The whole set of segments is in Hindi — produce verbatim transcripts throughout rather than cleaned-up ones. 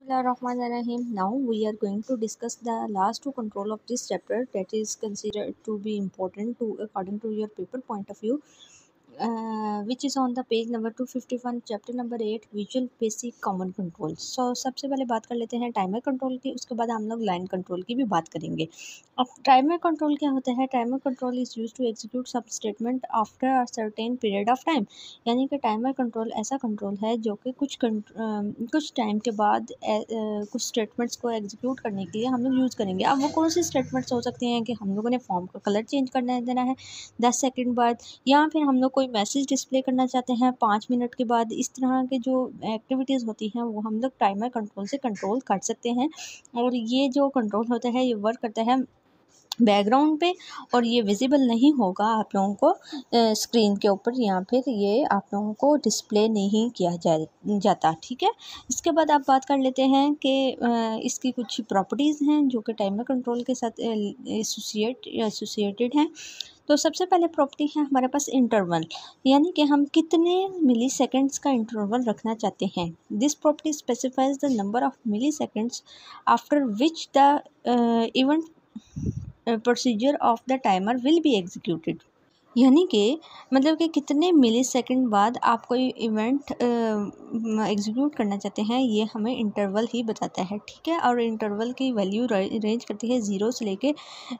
Bismillahirrahmanirrahim. Now we are going to discuss the last two control of this chapter that is considered to be important to according to your paper point of view, uh, which is on the page number two fifty-one, chapter number eight, visual basic common control. So सबसे पहले बात कर लेते हैं टाइमर कंट्रोल की, उसके बाद हम लोग लाइन कंट्रोल की भी बात करेंगे. अब टाइमर कंट्रोल क्या होता है? Timer control is use to execute sub statement after a certain period of time. यानी कि टाइमर कंट्रोल ऐसा कंट्रोल है जो कि कुछ कंट- अ, कुछ टाइम के बाद ए, अ, कुछ स्टेटमेंट्स को एग्जीक्यूट करने के लिए हम लोग यूज़ करेंगे. अब वो कौन सी स्टेटमेंट्स हो सकती हैं कि हम लोगों ने फॉर्म का कलर चेंज करना देना है दस सेकंड बाद, या फिर हम लोग कोई मैसेज डिस्प्ले करना चाहते हैं पाँच मिनट के बाद. इस तरह के जो एक्टिविटीज़ होती हैं वो हम लोग टाइमर कंट्रोल से कंट्रोल कर सकते हैं. और ये जो कंट्रोल होता है ये वर्क करता है बैकग्राउंड पे, और ये विजिबल नहीं होगा आप लोगों को स्क्रीन के ऊपर, या फिर ये आप लोगों को डिस्प्ले नहीं किया जाए जाता. ठीक है. इसके बाद आप बात कर लेते हैं कि इसकी कुछ प्रॉपर्टीज़ हैं जो कि टाइमर कंट्रोल के साथ एसोसिएट एसोसिएटेड हैं. तो सबसे पहले प्रॉपर्टी है हमारे पास इंटरवल, यानी कि हम कितने मिली सेकेंड्स का इंटरवल रखना चाहते हैं. This property specifies the number of milliseconds after which the event procedure of the timer will be executed. यानी कि मतलब कि कितने मिली सेकेंड बाद आप कोई इवेंट एग्जीक्यूट करना चाहते हैं, ये हमें इंटरवल ही बताता है. ठीक है. और इंटरवल की वैल्यू रेंज करती है ज़ीरो से लेके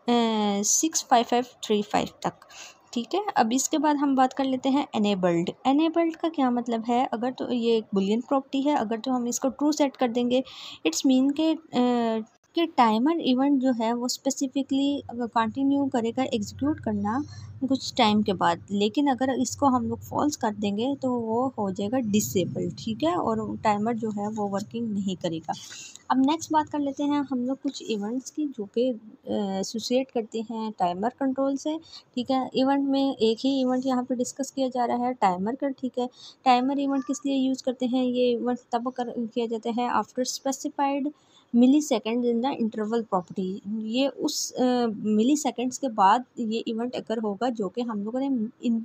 six five five three five तक. ठीक है. अब इसके बाद हम बात कर लेते हैं एनेबल्ड. एनेबल्ड का क्या मतलब है? अगर तो ये एक बुलियन प्रॉपर्टी है, अगर तो हम इसको ट्रू सेट कर देंगे, इट्स मीन के कि टाइमर इवेंट जो है वो स्पेसिफिकली कंटिन्यू करेगा एग्जीक्यूट करना कुछ टाइम के बाद. लेकिन अगर इसको हम लोग फॉल्स कर देंगे तो वो हो जाएगा डिसेबल. ठीक है. और टाइमर जो है वो वर्किंग नहीं करेगा. अब नेक्स्ट बात कर लेते हैं हम लोग कुछ इवेंट्स की जो कि एसोसिएट करते हैं टाइमर कंट्रोल से. ठीक है. इवेंट में एक ही इवेंट यहाँ पे डिस्कस किया जा रहा है, टाइमर का. ठीक है. टाइमर इवेंट किस लिए यूज़ करते हैं? ये इवेंट तब कर किया जाता है after specified milliseconds in the interval property. ये उस मिली सेकेंड्स के बाद ये इवेंट अकर होगा जो कि हम लोगों ने इन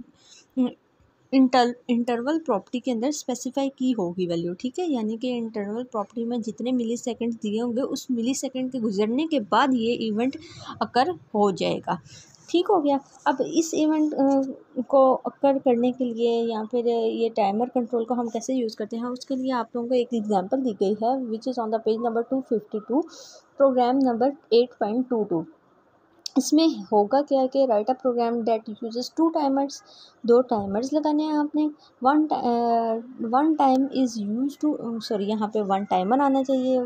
इंटर इंटरवल प्रॉपर्टी के अंदर स्पेसिफाई की होगी वैल्यू. ठीक है. यानी कि इंटरवल प्रॉपर्टी में जितने मिली सेकेंड्स दिए होंगे उस मिली सेकेंड के गुजरने के बाद ये इवेंट अकर हो जाएगा. ठीक हो गया. अब इस इवेंट को अकर करने के लिए या फिर ये टाइमर कंट्रोल को हम कैसे यूज़ करते हैं, उसके लिए आप लोगों को एक एग्जांपल दी गई है which is on the page number two fifty two, program number eight point two two. इसमें होगा क्या कि write a program that uses two timers. दो टाइमर्स लगाने हैं आपने. One one time is use to sorry यहाँ पे वन टाइमर आना चाहिए.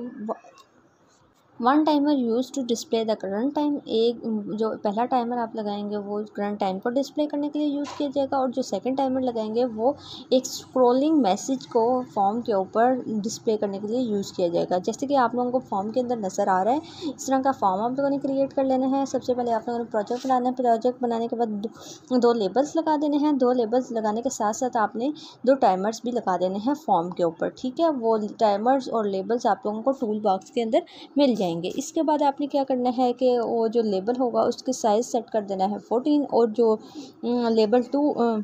One timer use to display the current time. एक जो पहला टाइमर आप लगाएंगे वो करंट टाइम को डिस्प्ले करने के लिए यूज़ किया जाएगा, और जो सेकंड टाइमर लगाएंगे वो एक स्क्रॉलिंग मैसेज को फॉर्म के ऊपर डिस्प्ले करने के लिए यूज़ किया जाएगा. जैसे कि आप लोगों को फॉर्म के अंदर नज़र आ रहा है, इस तरह का फॉर्म आप लोगों ने क्रिएट कर लेना है. सबसे पहले आप लोगों ने प्रोजेक्ट बनाना है. प्रोजेक्ट बनाने के बाद दो, दो लेबल्स लगा देने हैं. दो लेबल्स लगाने के साथ साथ आपने दो टाइमर्स भी लगा देने हैं फॉर्म के ऊपर. ठीक है. वो टाइमर्स और लेबल्स आप लोगों को टूल बॉक्स के अंदर मिल जाएंगे. इसके बाद आपने क्या करना है कि वो जो लेबल होगा उसके साइज सेट कर देना है फोर्टीन, और जो लेबल टू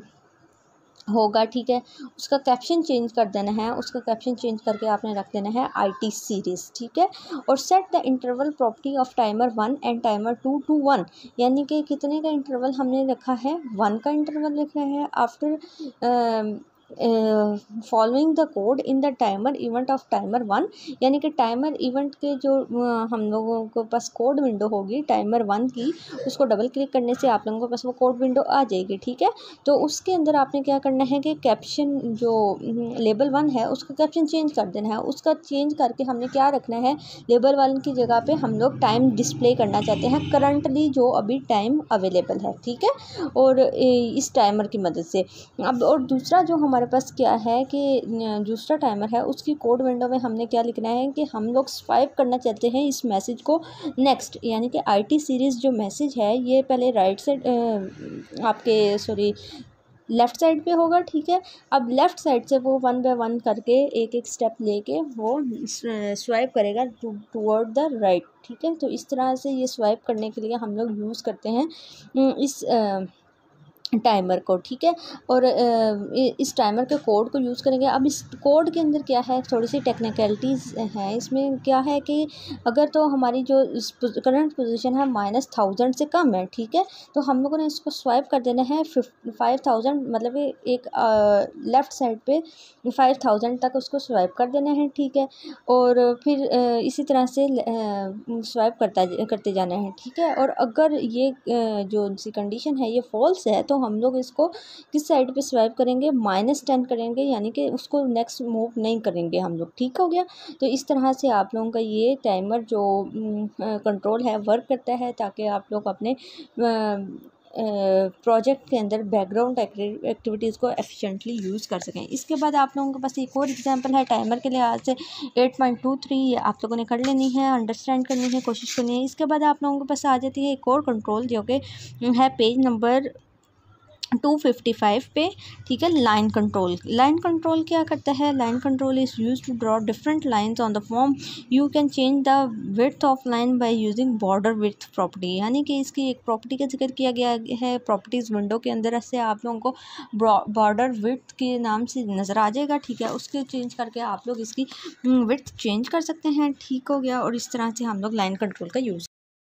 होगा, ठीक है, उसका कैप्शन चेंज कर देना है. उसका कैप्शन चेंज करके आपने रख देना है आई टी सीरीज़. ठीक है. और set the interval property of timer one and timer two to one. यानी कि कितने का इंटरवल हमने रखा है? वन का इंटरवल रखा है after following the code in the timer event of timer one. यानी कि टाइमर इवेंट के जो uh, हम लोगों के पास कोड विंडो होगी टाइमर वन की, उसको डबल क्लिक करने से आप लोगों के पास वो कोड विंडो आ जाएगी. ठीक है. तो उसके अंदर आपने क्या करना है कि कैप्शन जो लेबल वन है उसका कैप्शन चेंज कर देना है. उसका चेंज करके हमने क्या रखना है? लेबल वन की जगह पे हम लोग टाइम डिस्प्ले करना चाहते हैं करंटली जो अभी टाइम अवेलेबल है. ठीक है. और इस टाइमर की मदद से अब और दूसरा जो हमारे पास क्या है कि दूसरा टाइमर है उसकी कोड विंडो में हमने क्या लिखना है कि हम लोग स्वाइप करना चाहते हैं इस मैसेज को नेक्स्ट. यानी कि आई टी सीरीज़ जो मैसेज है ये पहले राइट साइड आपके सॉरी लेफ़्ट साइड पे होगा. ठीक है. अब लेफ़्ट साइड से वो वन बाय वन करके एक एक स्टेप लेके वो स्वाइप करेगा टूवर्ड द राइट. ठीक है. तो इस तरह से ये स्वाइप करने के लिए हम लोग यूज़ करते हैं इस टाइमर को, ठीक है। और इस टाइमर के कोड को यूज़ करेंगे। अब इस कोड के अंदर क्या है, थोड़ी सी टेक्निकलिटीज़ हैं इसमें। क्या है कि अगर तो हमारी जो करंट पोजीशन है माइनस थाउजेंड से कम है, ठीक है, तो हम लोगों ने इसको स्वाइप कर देना है फाइव थाउजेंड, मतलब एक लेफ़्ट साइड पे फाइव थाउजेंड तक उसको स्वाइप कर देना है, ठीक है। और फिर आ, इसी तरह से स्वाइप करता करते जाना है, ठीक है। और अगर ये आ, जो सी कंडीशन है ये फॉल्स है तो हम लोग इसको किस साइड पे स्वाइप करेंगे, माइनस टेन करेंगे, यानी कि उसको नेक्स्ट मूव नहीं करेंगे हम लोग, ठीक हो गया। तो इस तरह से आप लोगों का ये टाइमर जो कंट्रोल है वर्क करता है, ताकि आप लोग अपने प्रोजेक्ट के अंदर बैकग्राउंड एक्टिविटीज़ को एफिशिएंटली यूज़ कर सकें। इसके बाद आप लोगों के पास एक और एग्जांपल है टाइमर के लिहाज से एट पॉइंट टू थ्री, आप लोगों ने कर लेनी है, अंडरस्टैंड करनी है, कोशिश करनी है। इसके बाद आप लोगों के पास आ जाती है एक और कंट्रोल जो कि है page number two fifty five पे, ठीक है। Line control. लाइन कंट्रोल क्या करता है, line control is use to draw different lines on the form. You can change the width of line by using border width property, यानी कि इसकी एक प्रॉपर्टी का जिक्र किया गया है प्रॉपर्टीज़ विंडो के अंदर। से आप लोगों को बॉर्डर विड्थ के नाम से नज़र आ जाएगा, ठीक है। उसके चेंज करके आप लोग इसकी विड्थ चेंज कर सकते हैं, ठीक हो गया। और इस तरह से हम लोग लाइन कंट्रोल का यूज़